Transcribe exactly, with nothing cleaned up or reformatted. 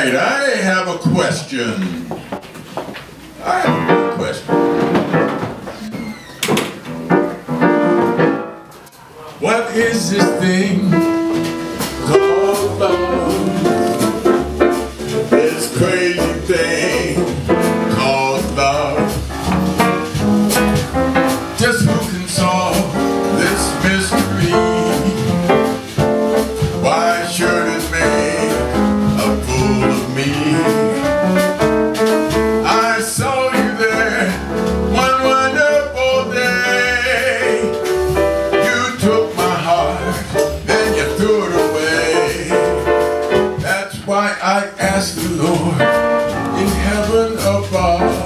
right, I have a question. I have a question. What is this thing called love? This crazy thing called love. Just who can solve this mystery? Why should it make a fool of me? I saw you there one wonderful day. You took my heart, then you threw it away. That's why I asked the Lord in heaven above,